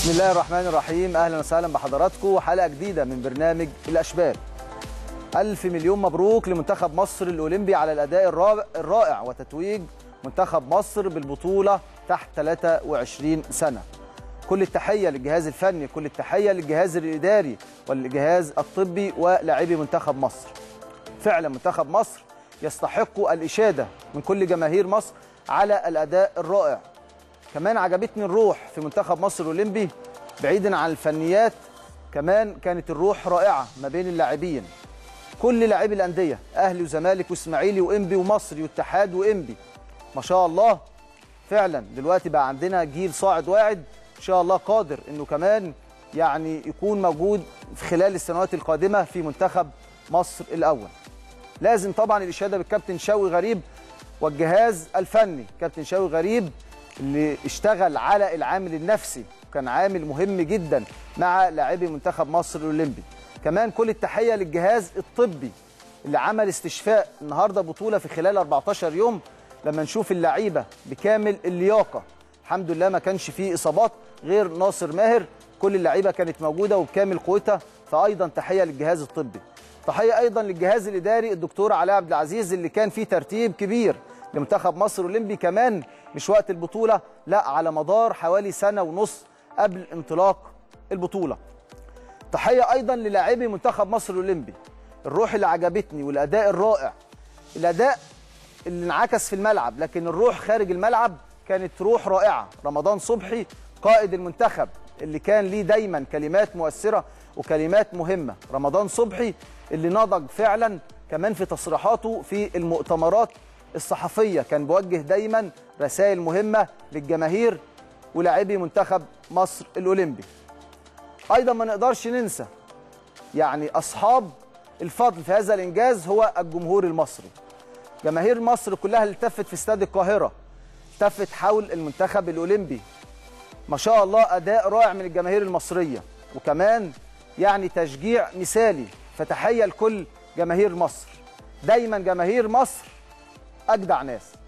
بسم الله الرحمن الرحيم. أهلا وسهلا بحضراتكم وحلقة جديدة من برنامج الأشبال. ألف مليون مبروك لمنتخب مصر الأولمبي على الأداء الرائع وتتويج منتخب مصر بالبطولة تحت 23 سنة. كل التحية للجهاز الفني، كل التحية للجهاز الإداري والجهاز الطبي ولاعبي منتخب مصر. فعلا منتخب مصر يستحق الإشادة من كل جماهير مصر على الأداء الرائع. كمان عجبتني الروح في منتخب مصر الأولمبي، بعيدا عن الفنيات كمان كانت الروح رائعة ما بين اللاعبين. كل لاعبي الأندية، أهلي وزمالك وإسماعيلي وإنبي ومصري واتحاد وإنبي، ما شاء الله فعلا دلوقتي بقى عندنا جيل صاعد واعد إن شاء الله قادر إنه كمان يعني يكون موجود في خلال السنوات القادمة في منتخب مصر الأول. لازم طبعا الإشادة بالكابتن شوقي غريب والجهاز الفني. كابتن شوقي غريب اللي اشتغل على العامل النفسي وكان عامل مهم جدا مع لاعبي منتخب مصر الأولمبي. كمان كل التحية للجهاز الطبي اللي عمل استشفاء النهارده بطولة في خلال 14 يوم. لما نشوف اللعيبة بكامل اللياقة، الحمد لله ما كانش فيه إصابات غير ناصر ماهر، كل اللعيبة كانت موجودة وبكامل قوتها، فأيضا تحية للجهاز الطبي. تحية أيضا للجهاز الإداري، الدكتور علاء عبد العزيز اللي كان فيه ترتيب كبير لمنتخب مصر الأولمبي، كمان مش وقت البطولة، لا على مدار حوالي سنة ونص قبل انطلاق البطولة. تحية أيضا للاعبي منتخب مصر الأولمبي. الروح اللي عجبتني والأداء الرائع، الأداء اللي انعكس في الملعب لكن الروح خارج الملعب كانت روح رائعة. رمضان صبحي قائد المنتخب اللي كان ليه دايما كلمات مؤثرة وكلمات مهمة. رمضان صبحي اللي نضج فعلا كمان في تصريحاته في المؤتمرات الصحفية، كان بيوجه دايما رسائل مهمة للجماهير ولاعبي منتخب مصر الأولمبي. أيضا ما نقدرش ننسى يعني أصحاب الفضل في هذا الإنجاز هو الجمهور المصري. جماهير مصر كلها اللي التفت في استاد القاهرة، التفت حول المنتخب الأولمبي. ما شاء الله أداء رائع من الجماهير المصرية وكمان يعني تشجيع مثالي. فتحية لكل جماهير مصر، دايما جماهير مصر أجدع ناس.